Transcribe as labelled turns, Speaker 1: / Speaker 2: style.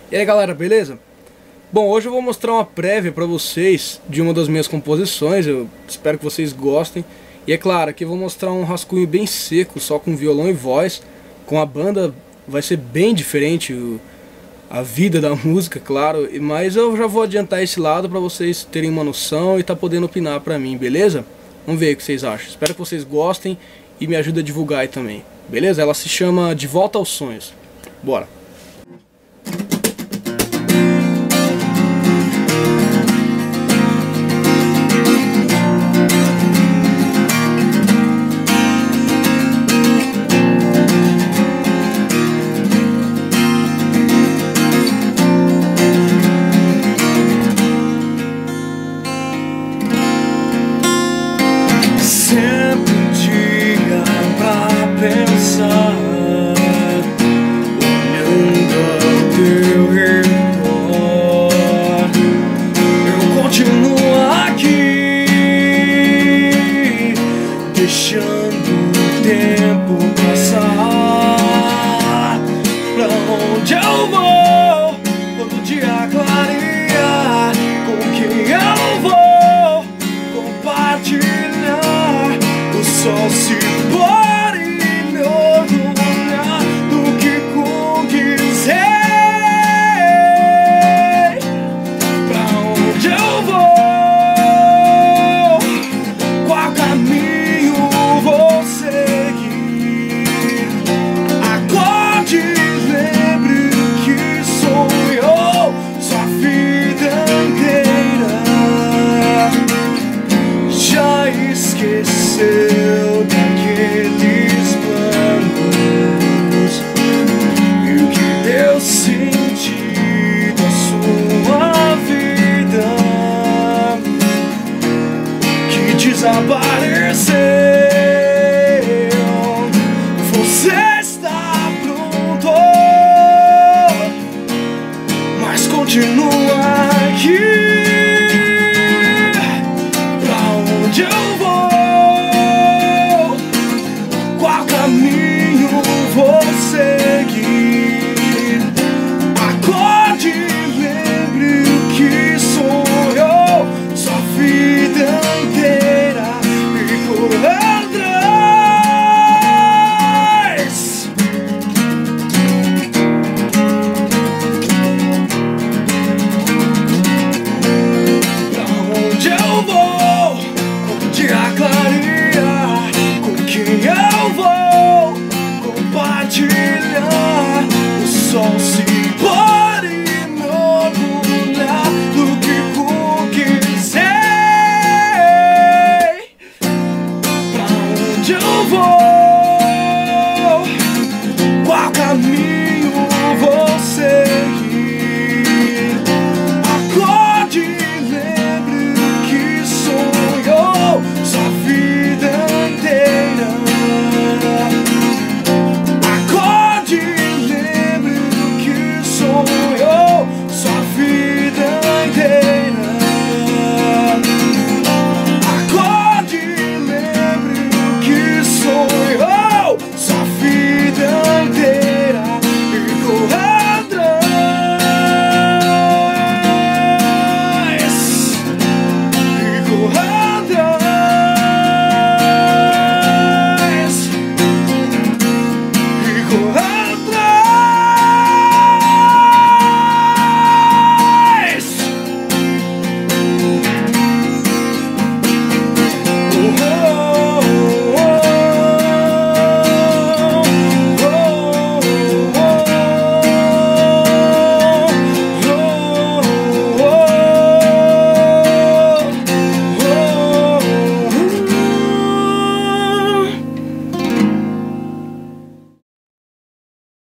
Speaker 1: E aí galera, beleza? Bom, hoje eu vou mostrar uma prévia pra vocês de uma das minhas composições, eu espero que vocês gostem. E é claro, aqui eu vou mostrar um rascunho bem seco, só com violão e voz. Com a banda vai ser bem diferente a vida da música, claro. Mas eu já vou adiantar esse lado pra vocês terem uma noção e tá podendo opinar pra mim, beleza? Vamos ver o que vocês acham. Espero que vocês gostem e me ajudem a divulgar aí também, beleza? Ela se chama De Volta aos Sonhos. Bora!
Speaker 2: Sempre um dia pra pensar, olhando ao teu redor. Eu continuo aqui, deixando o tempo passar. Pra onde eu vou quando o dia clarear? Com quem eu vou compartilhar? O sol se pôr e me orgulhar do que conquistei. Pra onde eu vou? Qual caminho vou seguir? Acorde, lembre o que sonhou sua vida inteira. Já esqueceu daqueles planos e o que deu sentido à sua vida, que desapareceu. Você está pronto, mas continua aqui. Pra onde eu vou? Qual caminho vou seguir? Acorde, lembre o que sonhou sua vida inteira e corra atrás. Pra onde eu vou quando o dia clarear? Com quem eu vou compartilhar? O sol se pôr e me orgulhar do que conquistei. Pra onde eu vou? Qual caminho